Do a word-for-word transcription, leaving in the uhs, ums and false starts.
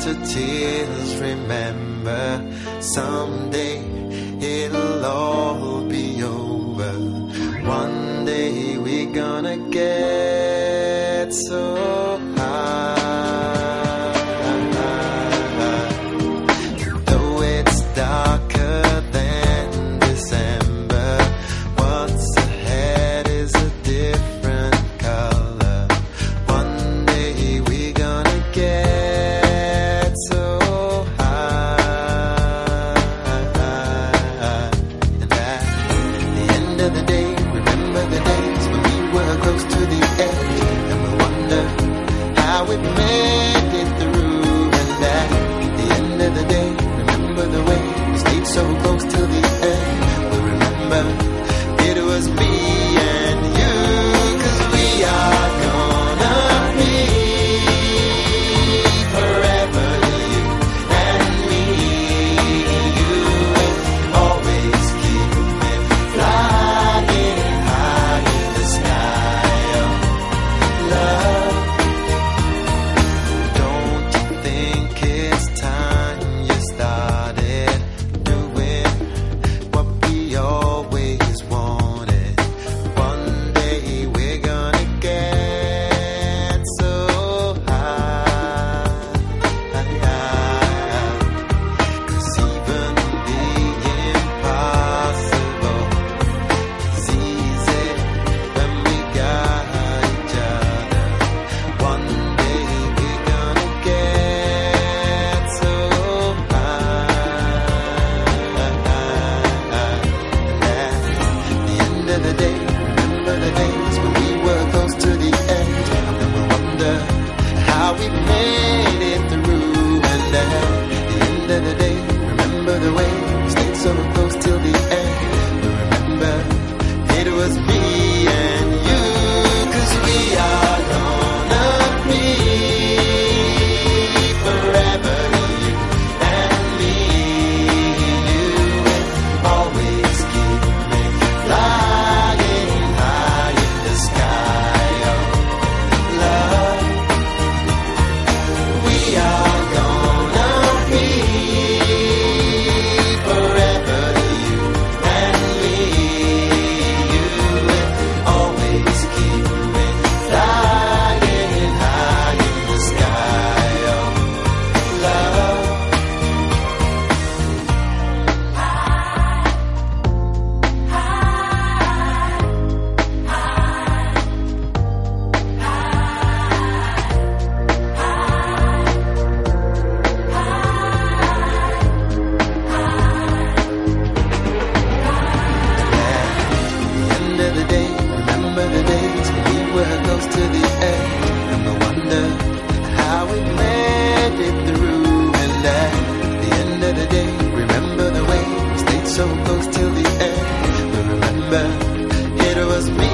to tears. Remember, someday it'll all be over. One day we're gonna get so high. Though it's darker than December, what's ahead is a different color. One day we're gonna get so high. And at the end of the day, remember the days when we were close to the edge, and we wonder how we made it through. And at the end of the day, remember the way we stayed so close till the end. We remember it was me and you, 'cause we are gonna be forever, you and me. You will always keep me flying high in the sky of love. Don't you think it's time you started doing what we always wanted? One day we're gonna get so high. 'Cause even the impossible is easy when we got each other. One day we're gonna get so high. And at the end of the day, remember the days when we were close to the edge, and then we wonder how we made it through. And at the end of the day, remember the way we stayed so close till the end. We remember it was me and you, 'cause we are gonna be forever, you and me. You will always keep me flying high in the sky of love. We are gonna be forever, you and me. You will always keep me flying high in the sky of love. At the end of the day, remember the days when we were close to the edge, and we wonder how we made it through. And at the end of the day, remember the way we stayed so close till the end. We remember it was me